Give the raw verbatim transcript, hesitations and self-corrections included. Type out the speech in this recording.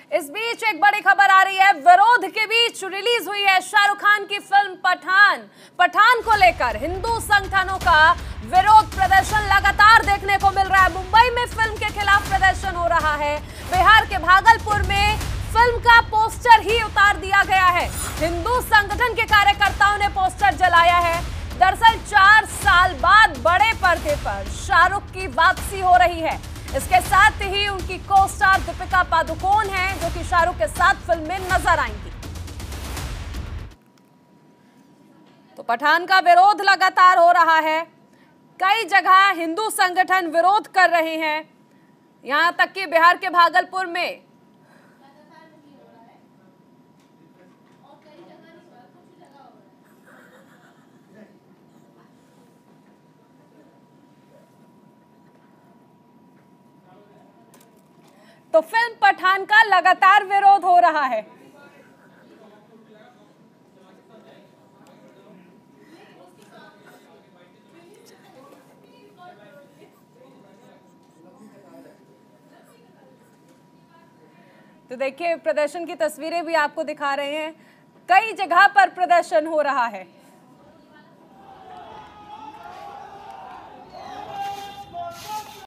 इस बीच एक बड़ी खबर आ रही है। विरोध के बीच रिलीज हुई है शाहरुख खान की फिल्म पठान। पठान को लेकर हिंदू संगठनों का विरोध प्रदर्शन लगातार देखने को मिल रहा है। मुंबई में फिल्म के खिलाफ प्रदर्शन हो रहा है। बिहार के भागलपुर में फिल्म का पोस्टर ही उतार दिया गया है। हिंदू संगठन के कार्यकर्ताओं ने पोस्टर जलाया है। दरअसल चार साल बाद बड़े पर्दे पर शाहरुख की वापसी हो रही है। इसके साथ ही उनकी को स्टार दीपिका पादुकोण हैं, जो कि शाहरुख के साथ फिल्म में नजर आएंगी। तो पठान का विरोध लगातार हो रहा है। कई जगह हिंदू संगठन विरोध कर रहे हैं, यहां तक कि बिहार के भागलपुर में तो फिल्म पठान का लगातार विरोध हो रहा है। तो देखिए, प्रदर्शन की तस्वीरें भी आपको दिखा रहे हैं। कई जगह पर प्रदर्शन हो रहा है।